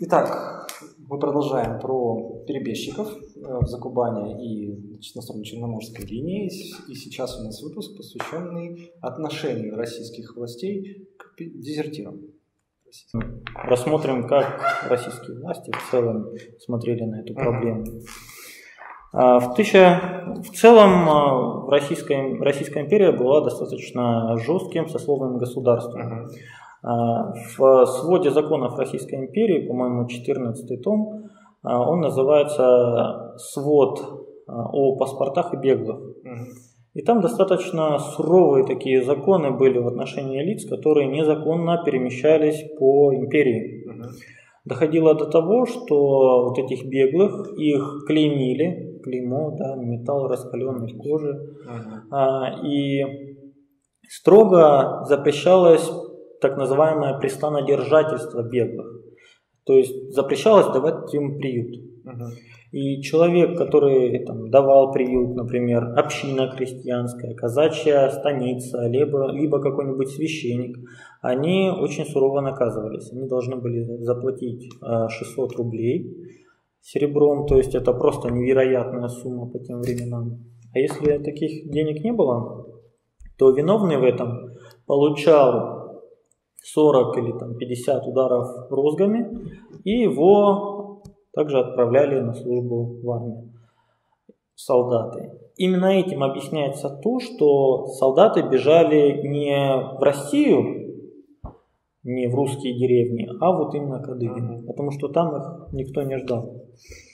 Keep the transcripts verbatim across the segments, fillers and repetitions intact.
Итак, мы продолжаем про перебежчиков в Закубане и на стороне Черноморской линии. И сейчас у нас выпуск, посвященный отношению российских властей к дезертирам. Рассмотрим, как российские власти в целом смотрели на эту проблему. В, тысяча... в целом Российская... Российская империя была достаточно жестким сословным государством. В своде законов Российской империи, по-моему, четырнадцатый том, он называется «Свод о паспортах и беглых». И там достаточно суровые такие законы были в отношении лиц, которые незаконно перемещались по империи. Доходило до того, что вот этих беглых, их клеймили, клеймо, да, металл раскаленной кожи, uh-huh. и строго запрещалось так называемое пристанодержательство беглых. То есть запрещалось давать им приют. Uh-huh. И человек, который там, давал приют, например, община крестьянская, казачья станица, либо, либо какой-нибудь священник, они очень сурово наказывались. Они должны были заплатить шестьсот рублей серебром, то есть это просто невероятная сумма по тем временам. А если таких денег не было, то виновный в этом получал сорок или там, пятьдесят ударов розгами, и его также отправляли на службу в армию, солдаты. Именно этим объясняется то, что солдаты бежали не в Россию, не в русские деревни, а вот именно к Адыгину, потому что там их никто не ждал.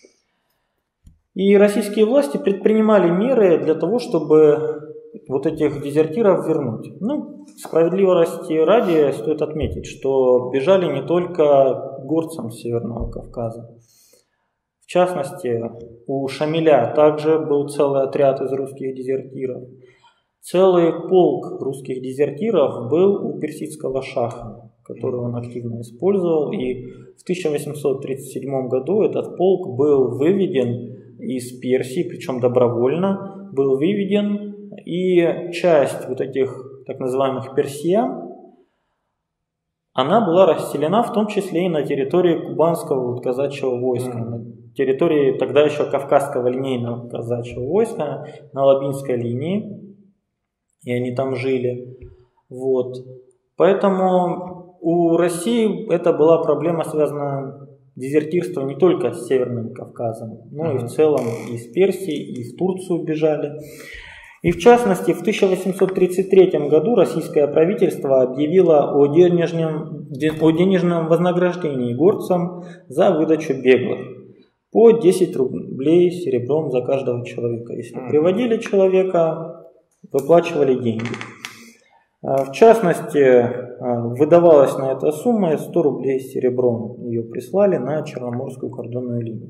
И российские власти предпринимали меры для того, чтобы вот этих дезертиров вернуть. Ну, справедливости ради стоит отметить, что бежали не только горцам Северного Кавказа. В частности, у Шамиля также был целый отряд из русских дезертиров. Целый полк русских дезертиров был у персидского шаха, который он активно использовал. И в тысяча восемьсот тридцать седьмом году этот полк был выведен из Персии, причем добровольно, был выведен. И часть вот этих так называемых персиян, она была расселена в том числе и на территории кубанского вот, казачьего войска, на территории тогда еще Кавказского линейного казачьего войска, на Лабинской линии, и они там жили. Вот. Поэтому у России это была проблема, связанная дезертирство не только с Северным Кавказом, но и в целом и с Персией, и в Турцию бежали. И в частности, в тысяча восемьсот тридцать третьем году российское правительство объявило о денежном, о денежном вознаграждении горцам за выдачу беглых по десять рублей серебром за каждого человека. Если приводили человека, выплачивали деньги. В частности, выдавалась на эту сумму сто рублей серебром. Ее прислали на Черноморскую кордонную линию.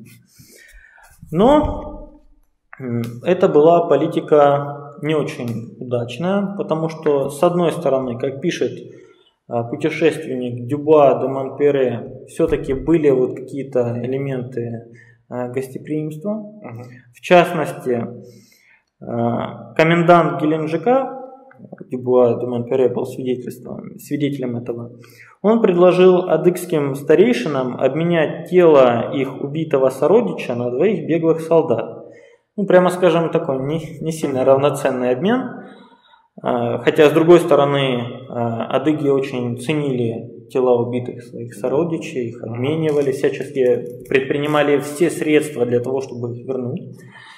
Но это была политика не очень удачная, потому что, с одной стороны, как пишет путешественник Дюбуа де Монпере, все-таки были вот какие-то элементы гостеприимства. Uh-huh. В частности, комендант Геленджика, Дюбуа де Монпере был свидетелем этого, он предложил адыгским старейшинам обменять тело их убитого сородича на двоих беглых солдат. Ну, прямо скажем, такой не, не сильно равноценный обмен. Хотя, с другой стороны, адыги очень ценили тела убитых своих сородичей, их обменивали, всячески предпринимали все средства для того, чтобы их вернуть.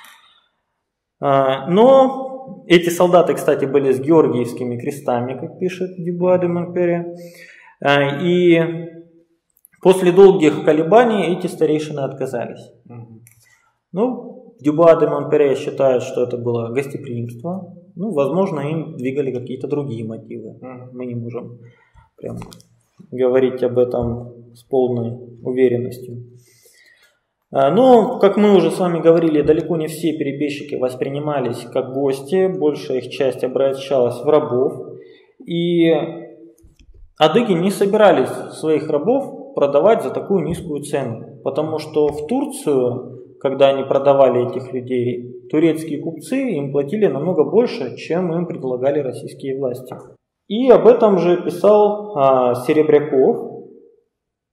Но эти солдаты, кстати, были с георгиевскими крестами, как пишет Дюбуа де Монпере. И после долгих колебаний эти старейшины отказались. Ну, Дюбуа де Монпере считает, что это было гостеприимство. Ну, возможно, им двигали какие-то другие мотивы. Мы не можем прям говорить об этом с полной уверенностью. Но, как мы уже с вами говорили, далеко не все перебежчики воспринимались как гости. Большая их часть обращалась в рабов. И адыги не собирались своих рабов продавать за такую низкую цену. Потому что в Турцию, когда они продавали этих людей, турецкие купцы им платили намного больше, чем им предлагали российские власти. И об этом же писал а, Серебряков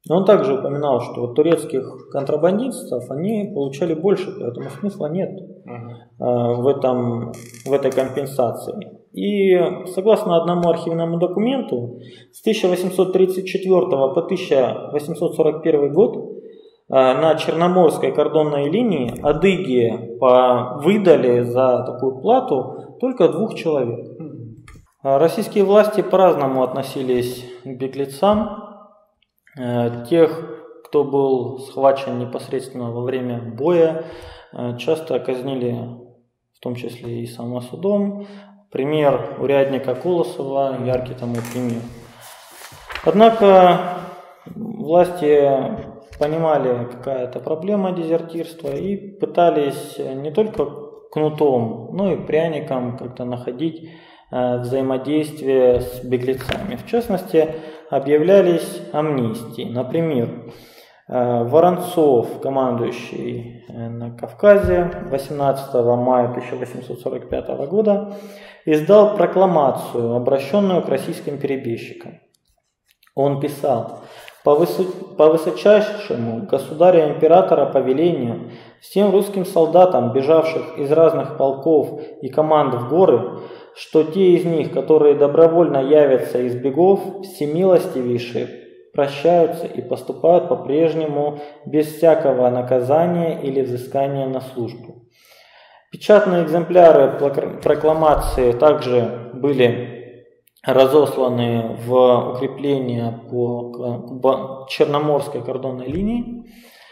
Он также упоминал, что вот турецких контрабандистов они получали больше, поэтому смысла нет uh-huh. в, этом, в этой компенсации. И согласно одному архивному документу, с тысяча восемьсот тридцать четвёртого по тысяча восемьсот сорок первый год на Черноморской кордонной линии адыги выдали за такую плату только двух человек. Российские власти по-разному относились к беглецам. Тех, кто был схвачен непосредственно во время боя, часто казнили, в том числе и самосудом. Пример урядника Колосова, яркий тому пример. Однако власти понимали, какая это проблема дезертирства, и пытались не только кнутом, но и пряником как-то находить взаимодействие с беглецами. В частности, объявлялись амнистии. Например, Воронцов, командующий на Кавказе, восемнадцатого мая тысяча восемьсот сорок пятого года издал прокламацию, обращенную к российским перебежчикам. Он писал: «По, высо... по высочайшему государя-императора повелению всем русским солдатам, бежавших из разных полков и команд в горы, что те из них, которые добровольно явятся из бегов, всемилостивейшие прощаются и поступают по-прежнему без всякого наказания или взыскания на службу». Печатные экземпляры прокламации также были разосланы в укрепления по Черноморской кордонной линии.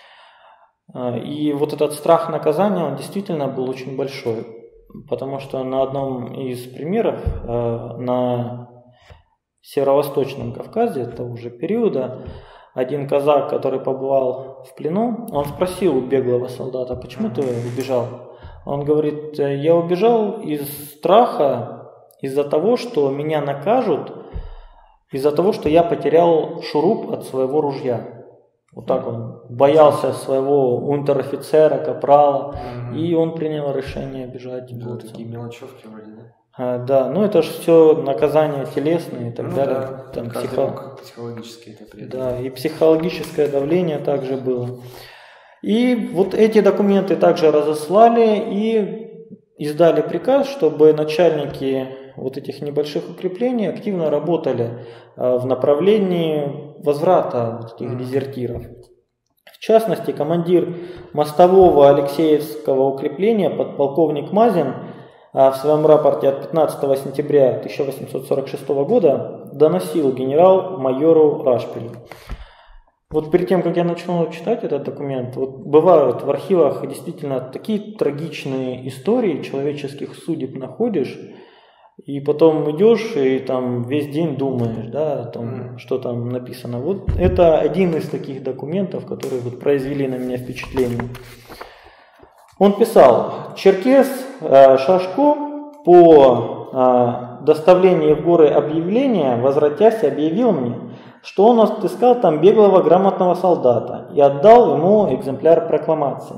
И вот этот страх наказания, он действительно был очень большой. Потому что на одном из примеров, на северо-восточном Кавказе того же периода, один казак, который побывал в плену, он спросил у беглого солдата: «Почему ты убежал?» Он говорит: «Я убежал из страха, из-за того, что меня накажут, из-за того, что я потерял шуруп от своего ружья». Вот так он боялся своего унтер-офицера, капрала, mm-hmm. и он принял решение бежать. Да, такие мелочевки вроде, да? А, да, ну это же все наказания телесные и так ну, далее. Да, там психо... психологические это преодолеть. Да, и психологическое давление также было. И вот эти документы также разослали и издали приказ, чтобы начальники вот этих небольших укреплений активно работали в направлении возврата вот этих дезертиров. В частности, командир мостового Алексеевского укрепления, подполковник Мазин, в своем рапорте от пятнадцатого сентября тысяча восемьсот сорок шестого года доносил генерал-майору Рашпилю. Вот перед тем, как я начну читать этот документ, вот бывают в архивах действительно такие трагичные истории человеческих судеб находишь, и потом идешь и там весь день думаешь, да, там, что там написано. Вот это один из таких документов, которые вот произвели на меня впечатление. Он писал: «Черкес э, Шашко по э, доставлении в горы объявления, возвратясь, объявил мне, что он отыскал там беглого грамотного солдата и отдал ему экземпляр прокламации.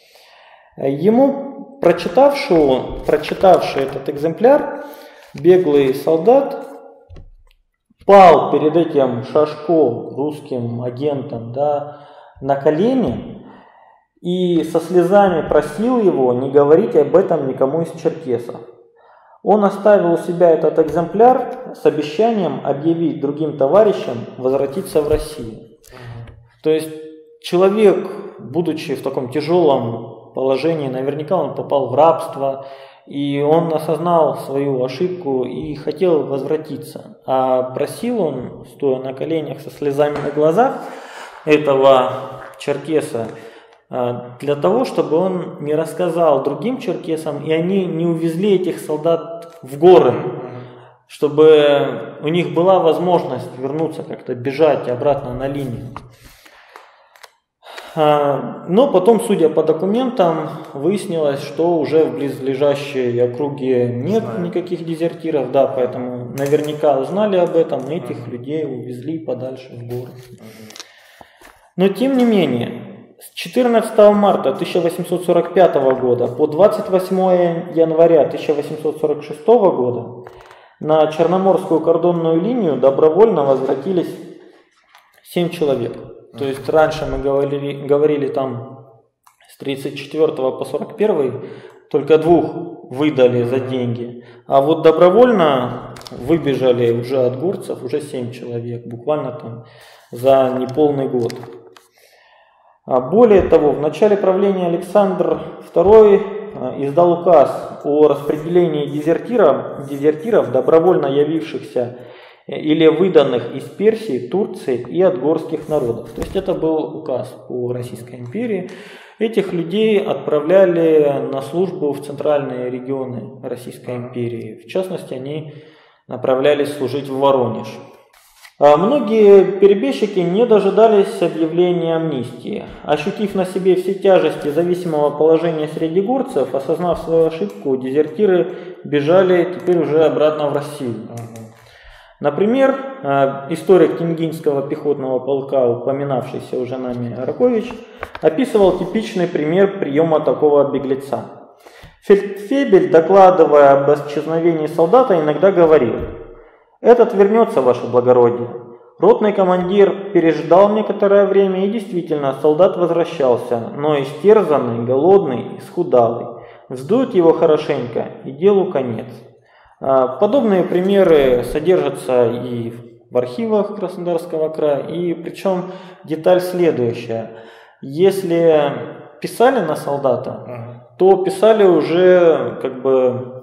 Ему, прочитавшему, прочитавший этот экземпляр, беглый солдат пал перед этим Шашко, русским агентом, да, на колени и со слезами просил его не говорить об этом никому из черкесов. Он оставил у себя этот экземпляр с обещанием объявить другим товарищам возвратиться в Россию». То есть человек, будучи в таком тяжелом положении, наверняка он попал в рабство, и он осознал свою ошибку и хотел возвратиться. А просил он, стоя на коленях со слезами на глазах, этого черкеса, для того, чтобы он не рассказал другим черкесам, и они не увезли этих солдат в горы, чтобы у них была возможность вернуться, как-то бежать обратно на линию. Но потом, судя по документам, выяснилось, что уже в близлежащей округе нет никаких дезертиров, да, поэтому наверняка узнали об этом, и этих людей увезли подальше в горы. Но тем не менее, с четырнадцатого марта тысяча восемьсот сорок пятого года по двадцать восьмое января тысяча восемьсот сорок шестого года на Черноморскую кордонную линию добровольно возвратились семь человек. То есть раньше мы говорили, говорили там с тридцать четвёртого по сорок первый только двух выдали за деньги. А вот добровольно выбежали уже от горцев уже семь человек, буквально там за неполный год. А более того, в начале правления Александр второй издал указ о распределении дезертиров, дезертиров добровольно явившихся или выданных из Персии, Турции и от горских народов. То есть это был указ по Российской империи. Этих людей отправляли на службу в центральные регионы Российской империи. В частности, они направлялись служить в Воронеж. А многие перебежчики не дожидались объявления амнистии. Ощутив на себе все тяжести зависимого положения среди горцев, осознав свою ошибку, дезертиры бежали теперь уже обратно в Россию. Например, историк Тенгинского пехотного полка, упоминавшийся уже нами Ракович, описывал типичный пример приема такого беглеца. Фельдфебель, докладывая об исчезновении солдата, иногда говорил: «Этот вернется, ваше благородие». Ротный командир переждал некоторое время, и действительно, солдат возвращался, но истерзанный, голодный, исхудалый. Вздует его хорошенько, и делу конец. Подобные примеры содержатся и в архивах Краснодарского края, и причем деталь следующая. Если писали на солдата, то писали уже как бы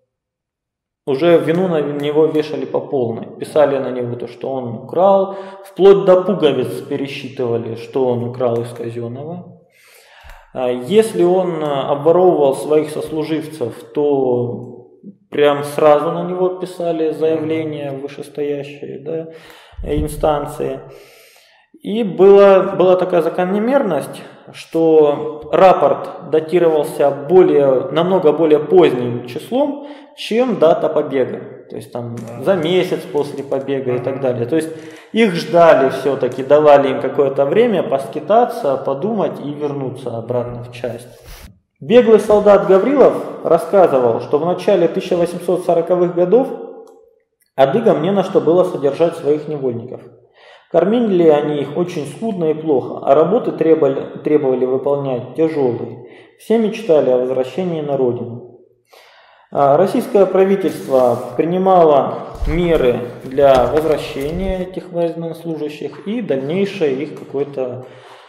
уже вину на него вешали по полной. Писали на него то, что он украл, вплоть до пуговиц пересчитывали, что он украл из казенного. Если он обворовывал своих сослуживцев, то прям сразу на него писали заявление в вышестоящие, да, инстанции. И была, была такая закономерность, что рапорт датировался более, намного более поздним числом, чем дата побега. То есть там за месяц после побега и так далее. То есть их ждали все-таки, давали им какое-то время поскитаться, подумать и вернуться обратно в часть. Беглый солдат Гаврилов рассказывал, что в начале тысяча восемьсот сороковых годов адыгам не на что было содержать своих невольников. Кормили они их очень скудно и плохо, а работы требовали, требовали выполнять тяжелые. Все мечтали о возвращении на родину. Российское правительство принимало меры для возвращения этих военнослужащих и дальнейшее их какое-то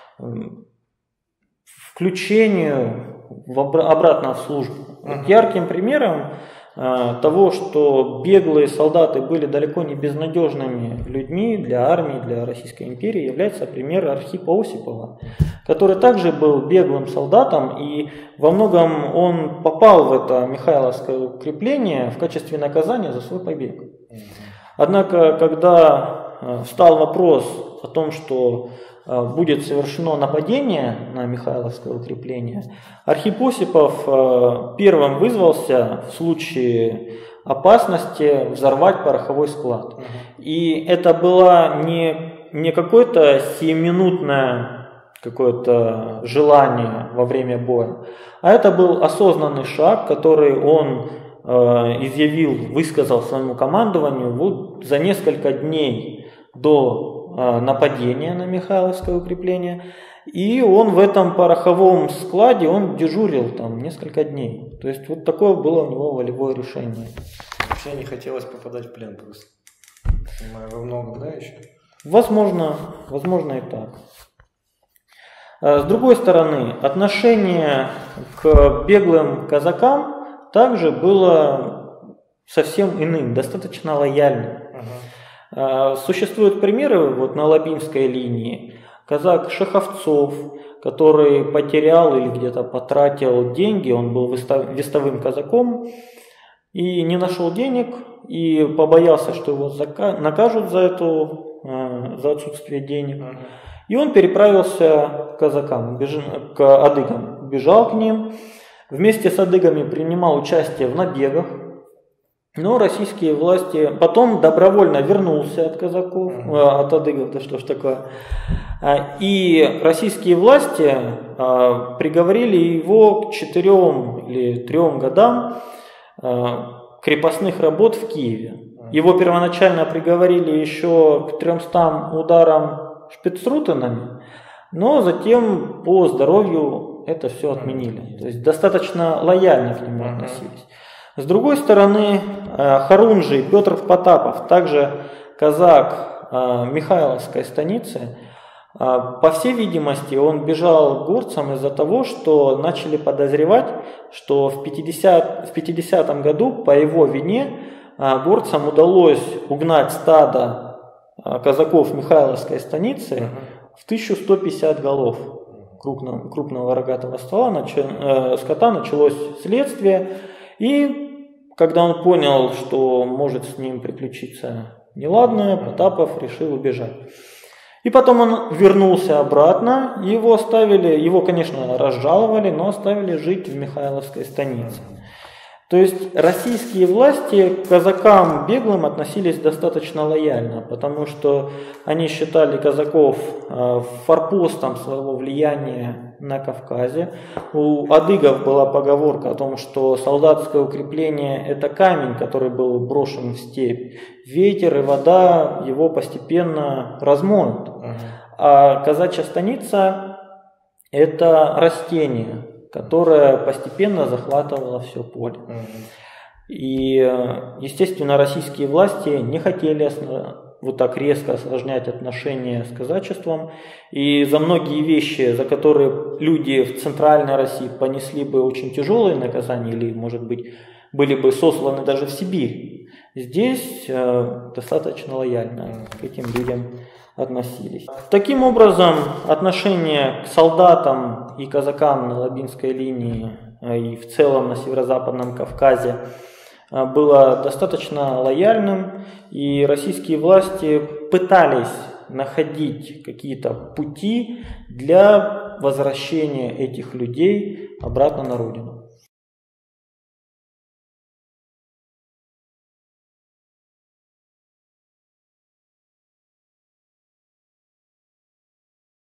включение в обратно в службу. Uh-huh. Ярким примером э, того, что беглые солдаты были далеко не безнадежными людьми для армии, для Российской империи, является пример Архипа Осипова, который также был беглым солдатом, и во многом он попал в это Михайловское укрепление в качестве наказания за свой побег. Uh-huh. Однако, когда э, встал вопрос о том, что будет совершено нападение на Михайловское укрепление, Архип Осипов первым вызвался в случае опасности взорвать пороховой склад. Uh-huh. И это было не, не какое-то сиюминутное какое-то желание во время боя, а это был осознанный шаг, который он э, изъявил, высказал своему командованию вот за несколько дней до нападения на Михайловское укрепление, и он в этом пороховом складе он дежурил там несколько дней. То есть вот такое было у него волевое решение. Вообще не хотелось попадать в плен просто. Понимаю, во многом, да, еще? Возможно, возможно и так. С другой стороны, отношение к беглым казакам также было совсем иным, достаточно лояльным. Uh-huh. Существуют примеры вот на Лабинской линии. Казак Шеховцов, который потерял или где-то потратил деньги, он был вестовым казаком и не нашел денег, и побоялся, что его накажут за, эту, за отсутствие денег. Uh-huh. И он переправился к казакам, к адыгам, бежал к ним, вместе с адыгами принимал участие в набегах, но российские власти потом добровольно вернулся от казаков, от адыгов, да что ж такое, и российские власти приговорили его к четырем или трем годам крепостных работ в Киеве. Его первоначально приговорили еще к трёмстам ударам шпицрутенами, но затем по здоровью это все отменили. То есть достаточно лояльно к нему относились. С другой стороны, Хорунжий Петр Потапов, также казак Михайловской станицы, по всей видимости, он бежал к горцам из-за того, что начали подозревать, что в пятидесятом году по его вине горцам удалось угнать стадо казаков Михайловской станицы в тысячу сто пятьдесят голов крупного, крупного рогатого ствола, начи, э, скота. Началось следствие, и когда он понял, что может с ним приключиться неладное, Потапов решил убежать. И потом он вернулся обратно, его оставили, его, конечно, разжаловали, но оставили жить в Михайловской станице. То есть российские власти к казакам беглым относились достаточно лояльно, потому что они считали казаков форпостом своего влияния на Кавказе. У адыгов была поговорка о том, что солдатское укрепление – это камень, который был брошен в степь. Ветер и вода его постепенно размоют. А казачья станица – это растение, которая постепенно захватывала все поле. И, естественно, российские власти не хотели вот так резко осложнять отношения с казачеством. И за многие вещи, за которые люди в Центральной России понесли бы очень тяжелые наказания или, может быть, были бы сосланы даже в Сибирь, здесь э, достаточно лояльно к этим людям относились. Таким образом, отношение к солдатам и казакам на Лабинской линии и в целом на Северо-Западном Кавказе было достаточно лояльным, и российские власти пытались находить какие-то пути для возвращения этих людей обратно на родину.